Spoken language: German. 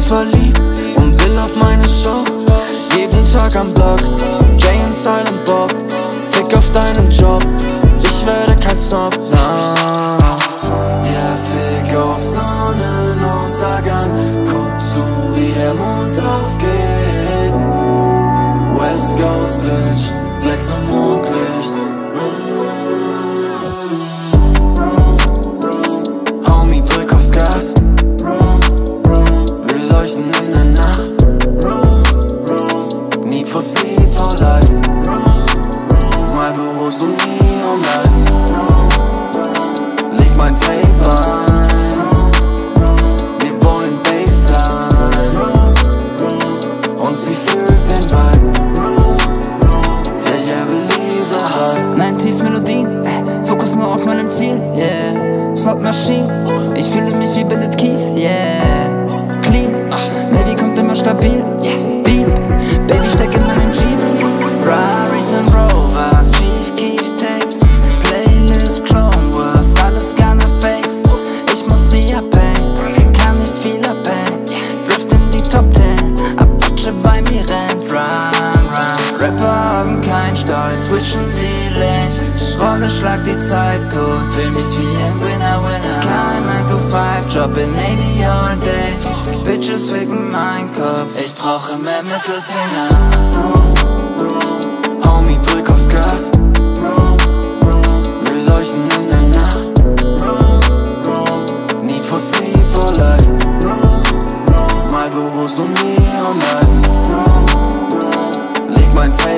verliebt und will auf meine Show. Jeden Tag am Block, Jay und Silent Bob. Fick auf deinen Job, ich werde kein Snob, nah. Yeah, fick auf Sonnenuntergang. Guck zu, wie der Mond aufgeht. West Coast Bitch, Flex im Mondlicht. Homie, drück aufs Gas. Wir leuchten in der Nacht. Need for Sleep for Life. Marlboros und Neon-Lights. Leg mein Tape ein. Wir wollen Bassline. Und sie fühlt den Vibe. Yeah, yeah, believe the hype. 90s Melodien, Fokus nur auf meinem Ziel, yeah. Slot Machine, ich fühle mich wie Billet Keith, yeah. Clean, Navy kommt immer stabil, Beep, Baby steck in meinem Jeep. Rarries and Rovers, Chief Keef Tapes, Playlist Clone Wars, alles gerne Fakes. Ich muss sie abhängen, kann nicht viel abhängen. Drift in die Top 10, Apache bei mir rennt, run. Rapper haben keinen Stolz, switchen die Lanes. Rolle, schlag die Zeit tot, fühl mich wie ein Winner. Kein 9-to-5-Job in Navy all day. Bitches ficken mein Kopf, ich brauche mehr Mittelfinger. Homie, drück aufs Gas. Wir leuchten in der Nacht. Need for Sleep for Life. Marlboros und Neon-Lights. Leg mein Tape